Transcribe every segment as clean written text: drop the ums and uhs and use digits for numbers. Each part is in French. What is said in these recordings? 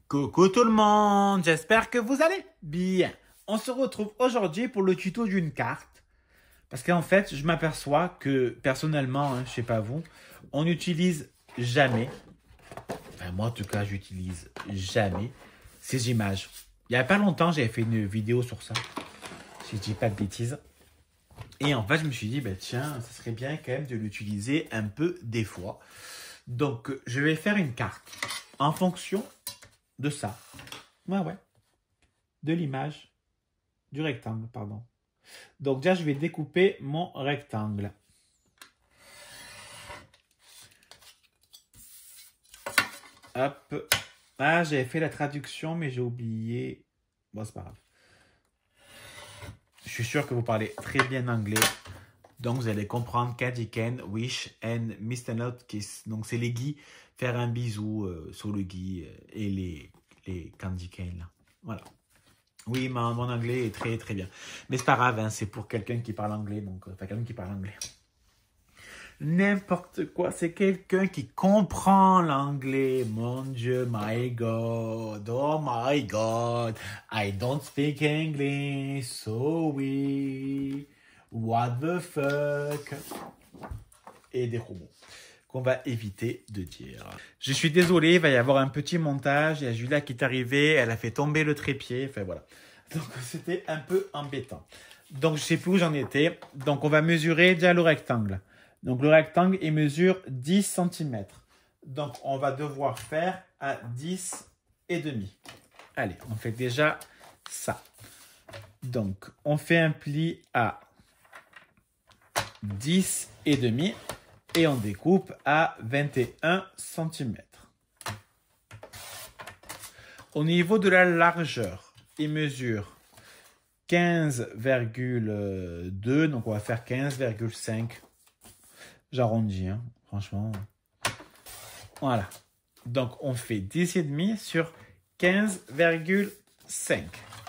Coucou tout le monde, j'espère que vous allez bien. On se retrouve aujourd'hui pour le tuto d'une carte. Parce qu'en fait, je m'aperçois que personnellement, je sais pas vous, on n'utilise jamais, enfin moi en tout cas, j'utilise jamais ces images. Il y a pas longtemps, j'avais fait une vidéo sur ça, si je dis pas de bêtises. Et en fait, je me suis dit, tiens, ça serait bien quand même de l'utiliser un peu des fois. Donc, je vais faire une carte en fonction de ça. Ouais. De l'image. Du rectangle, pardon. Donc déjà, je vais découper mon rectangle. Hop. Ah, j'avais fait la traduction, mais j'ai oublié. Bon, c'est pas grave. Je suis sûr que vous parlez très bien anglais. Donc, vous allez comprendre Candy Cane, Wish and Mr. Not Kiss. Donc, c'est les Guy, faire un bisou sur le Guy et les Candy Cane. Là. Voilà. Oui, mon anglais est très très bien. Mais c'est pas grave, hein, c'est pour quelqu'un qui parle anglais. Donc, enfin, quelqu'un qui parle anglais. N'importe quoi, c'est quelqu'un qui comprend l'anglais. Mon Dieu, my God, oh my God. I don't speak English, so we... What the fuck? Et des robots qu'on va éviter de dire. Je suis désolé, il va y avoir un petit montage. Il y a Julia qui est arrivée, elle a fait tomber le trépied. Enfin voilà. Donc c'était un peu embêtant. Donc je sais plus où j'en étais. Donc on va mesurer déjà le rectangle. Donc le rectangle il mesure 10 cm. Donc on va devoir faire à 10 et demi. Allez, on fait déjà ça. Donc on fait un pli à 10 et demi et on découpe à 21 cm. Au niveau de la largeur, il mesure 15,2, donc on va faire 15,5. J'arrondis, hein, franchement. Voilà. Donc on fait 10 et demi sur 15,5.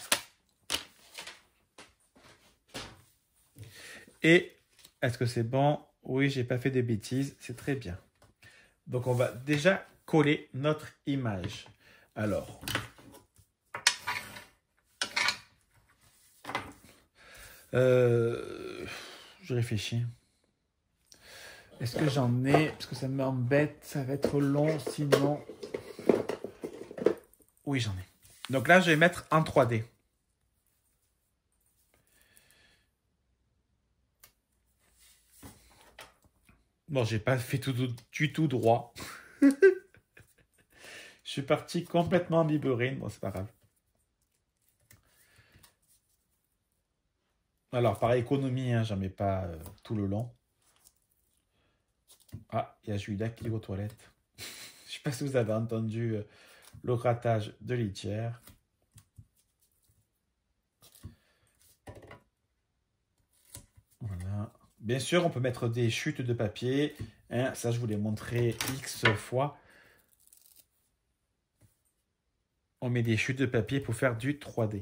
Et est-ce que c'est bon? Oui, j'ai pas fait de bêtises, c'est très bien. Donc, on va déjà coller notre image. Alors, je réfléchis. Est-ce que j'en ai? Parce que ça m'embête, ça va être long, sinon... Oui, j'en ai. Donc là, je vais mettre en 3D. Bon, j'ai pas fait du tout droit. Je suis parti complètement biberine. Bon, c'est pas grave. Alors, par économie, hein, j'en mets pas tout le long. Ah, il y a Julia qui est aux toilettes. Je sais pas si vous avez entendu le grattage de litière. Voilà. Bien sûr, on peut mettre des chutes de papier. Hein, ça, je vous l'ai montré X fois. On met des chutes de papier pour faire du 3D.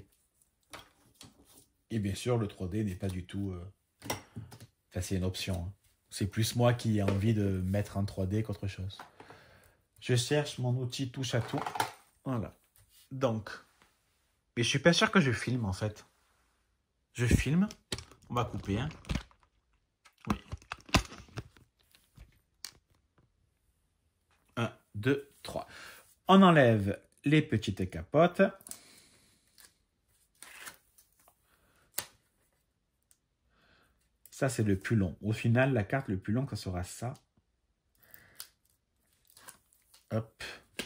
Et bien sûr, le 3D n'est pas du tout... Enfin, c'est une option. Hein. C'est plus moi qui ai envie de mettre en 3D qu'autre chose. Je cherche mon outil touche à tout. Voilà. Donc. Mais je suis pas sûr que je filme, en fait. Je filme. On va couper, hein. Oui. 1, 2, 3. On enlève les petites capotes. Ça, c'est le plus long. Au final, la carte le plus long, ça sera ça. Hop.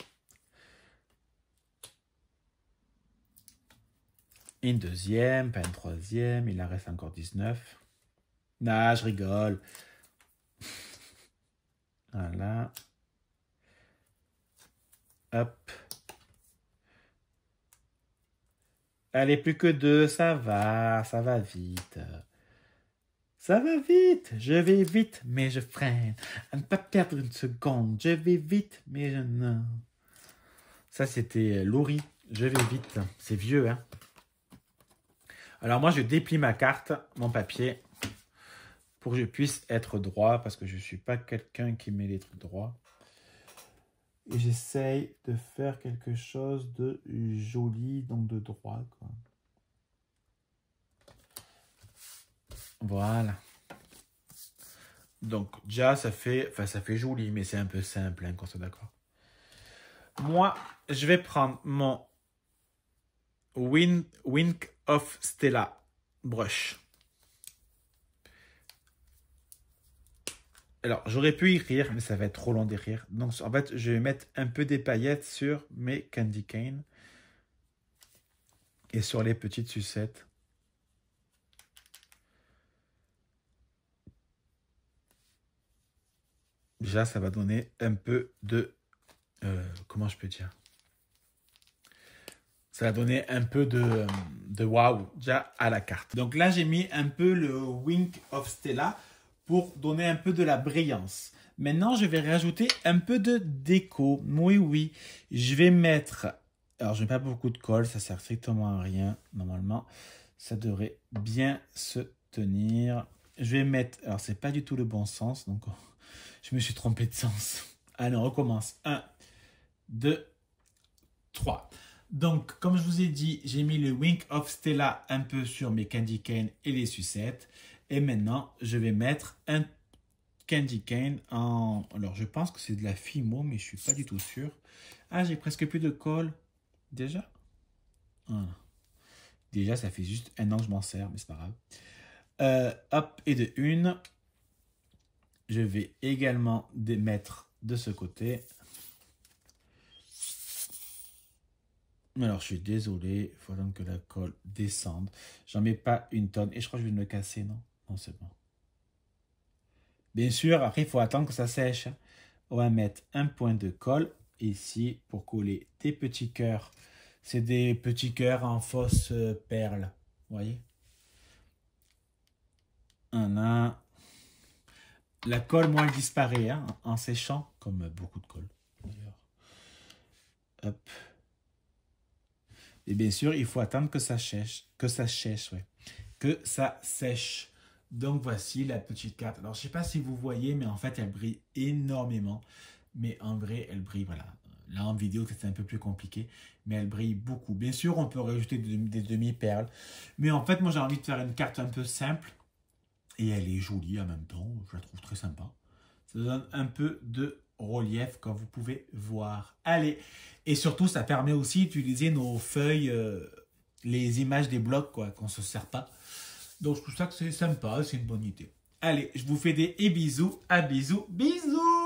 Une deuxième, pas une troisième. Il en reste encore 19. Ah, je rigole. Voilà. Hop. Allez, plus que 2, ça va vite. Ça va vite, je vais vite, mais je freine. À ne pas perdre une seconde, je vais vite, mais je ne... Ça, c'était Laurie, je vais vite. C'est vieux, hein. Alors moi, je déplie ma carte, mon papier, pour que je puisse être droit, parce que je ne suis pas quelqu'un qui met les trucs droits. Et j'essaye de faire quelque chose de joli, donc de droit, quoi. Voilà. Donc, déjà, ça fait joli, mais c'est un peu simple, hein, qu'on soit d'accord. Moi, je vais prendre mon Wink of Stella brush. Alors, j'aurais pu écrire, mais ça va être trop long d'écrire. Donc, en fait, je vais mettre un peu des paillettes sur mes candy cane et sur les petites sucettes. Déjà, ça va donner un peu de... comment je peux dire? Ça va donner un peu de wow, déjà, à la carte. Donc là, j'ai mis un peu le Wink of Stella pour donner un peu de la brillance. Maintenant, je vais rajouter un peu de déco. Oui, oui. Je vais mettre... Alors, je n'ai pas beaucoup de colle, ça sert strictement à rien. Normalement, ça devrait bien se tenir. Je vais mettre... Alors, c'est pas du tout le bon sens, donc je me suis trompé de sens. Allez, on recommence. 1, 2, 3. Donc, comme je vous ai dit, j'ai mis le Wink of Stella un peu sur mes candy cane et les sucettes. Et maintenant, je vais mettre un candy cane en... Alors, je pense que c'est de la Fimo, mais je ne suis pas du tout sûr. Ah, j'ai presque plus de colle. Déjà? Voilà. Déjà, ça fait juste un an que je m'en sers, mais c'est pas grave. Hop, et de une. Je vais également mettre de ce côté. Alors, je suis désolé, il faut donc que la colle descende. J'en mets pas une tonne. Et je crois que je vais me le casser, non? Non, c'est bon. Bien sûr, après, il faut attendre que ça sèche. On va mettre un point de colle ici pour coller des petits cœurs. C'est des petits cœurs en fausse perle. Vous voyez? Voilà. La colle, moi, elle disparaît hein, en séchant, comme beaucoup de colle. Hop. Et bien sûr, il faut attendre que ça sèche. Que ça sèche, ouais. Que ça sèche. Donc, voici la petite carte. Alors, je ne sais pas si vous voyez, mais en fait, elle brille énormément. Mais en vrai, elle brille, voilà. Là, en vidéo, c'est un peu plus compliqué. Mais elle brille beaucoup. Bien sûr, on peut rajouter des demi-perles. Mais en fait, moi, j'ai envie de faire une carte un peu simple. Et elle est jolie en même temps. Je la trouve très sympa. Ça donne un peu de relief, comme vous pouvez voir. Allez. Et surtout, ça permet aussi d'utiliser nos feuilles, les images des blocs, quoi, qu'on ne se sert pas. Donc, je trouve ça que c'est sympa, c'est une bonne idée. Allez, je vous fais des bisous. À bisous. Bisous!